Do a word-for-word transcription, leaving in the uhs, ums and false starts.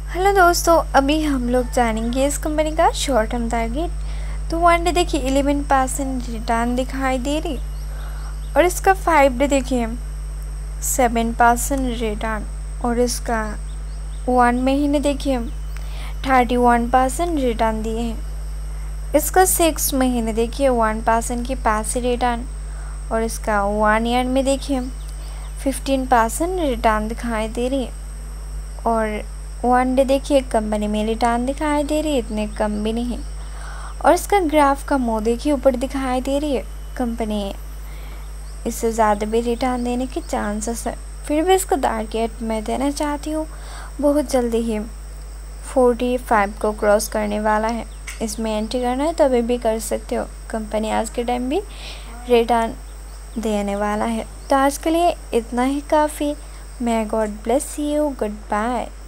Hello दोस्तों, अभी हम लोग जानेंगे इस कंपनी का शॉर्ट टर्म टारगेट। तो वन डे देखिए इलेवन परसेंट रिटर्न दिखाई दे रही और इसका फाइव डे देखिए सेवन परसेंट रिटर्न और इसका वन महीने देखिए थर्टी वन परसेंट रिटर्न दिए हैं। इसका सिक्स महीने देखिए वन परसेंट की पैसे रिटर्न और इसका वन ईयर में देखिए फिफ्टीन परसेंट रिटर्न दिखाई दे रही है और वन डे देखिए कंपनी में रिटर्न दिखाई दे रही है, इतने कम भी नहीं। और इसका ग्राफ का मुँह देखिए ऊपर दिखाई दे रही है, कंपनी इससे ज़्यादा भी रिटर्न देने के चांसेस है। फिर भी इसका टारगेट मैं देना चाहती हूँ, बहुत जल्दी ही फोर्टी फाइव को क्रॉस करने वाला है। इसमें एंट्री करना है तो अभी भी कर सकते हो, कंपनी आज के टाइम भी रिटर्न देने वाला है। तो आज के लिए इतना ही काफ़ी। May God bless you, good bye.